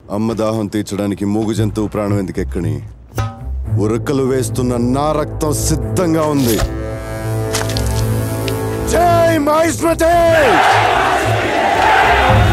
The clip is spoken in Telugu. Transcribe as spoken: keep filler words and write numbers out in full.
అమ్మ దాహం తీర్చడానికి మూగు జంతువు ప్రాణం ఎందుకెక్కని ఉరకలు వేస్తున్న నా రక్తం సిద్ధంగా ఉంది. జై మహిష్మతి!